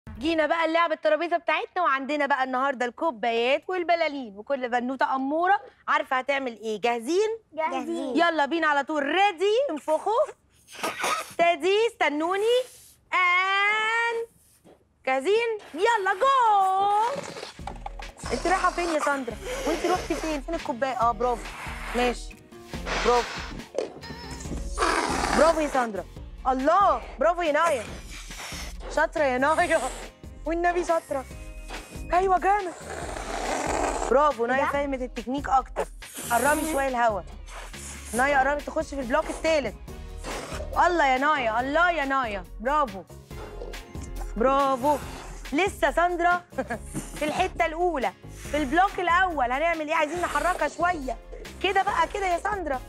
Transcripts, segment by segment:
جينا بقى اللعبة الترابيزة بتاعتنا، وعندنا بقى النهارده الكوبايات والبلالين، وكل بنوتة أمورة عارفة هتعمل إيه. جاهزين؟ جاهزين. يلا بينا على طول. ريدي، انفخوا. ستادي، استنوني. جاهزين؟ يلا جو. انت رايحة فين يا ساندرا؟ وانت رحتي فين؟ فين الكوباية؟ برافو. ماشي. برافو. برافو يا ساندرا. الله، برافو يا نايا. شاطرة يا نايا، والنبي شاطرة. أيوة جامد. برافو نايا، فهمت التكنيك أكتر. قربي شوية الهوا. نايا قربت تخش في البلوك التالت. الله يا نايا، الله يا نايا، برافو. برافو. لسه ساندرا في الحتة الأولى، في البلوك الأول. هنعمل إيه؟ عايزين نحركها شوية. كده بقى، كده يا ساندرا.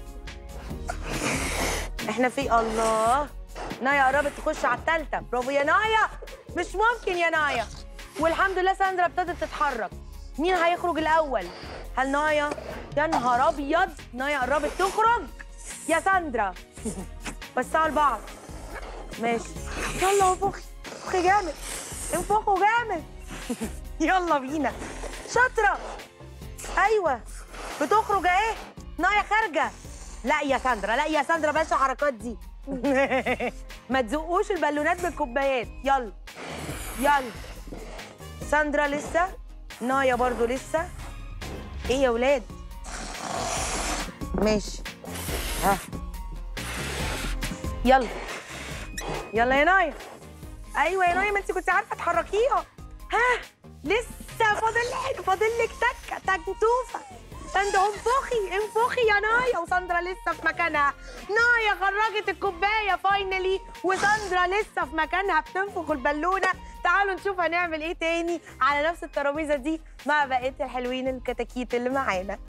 إحنا في الله. نايا قربت تخش على التالتة. برافو يا نايا. مش ممكن يا نايا. والحمد لله ساندرا ابتدت تتحرك. مين هيخرج الأول؟ هل نايا؟ يا نهار أبيض، نايا قربت تخرج. يا ساندرا وسعوا لبعض. ماشي. يلا انفخي، انفخي جامد. انفخوا جامد. يلا بينا. شاطرة. أيوه بتخرج أهي. نايا خارجة. لا يا ساندرا، لا يا ساندرا، بلاش الحركات دي. ما تزقوش البالونات بالكوبايات. يلا يلا. ساندرا لسه، نايا برضو لسه. ايه يا ولاد؟ ماشي. ها يلا. يلا يا نايا. ايوه يا نايا، ما انت كنت عارفه تحركيها. ها لسه فاضل لك تكه تكتوفه. ساندرا انفخي انفخي يا نايا. وساندرا لسه في مكانها. نايا خرجت الكوبايه فاينلي، وساندرا لسه في مكانها بتنفخ البالونه. تعالوا نشوف هنعمل ايه تاني على نفس الترابيزه دي مع بقيه الحلوين الكتاكيت اللي معانا.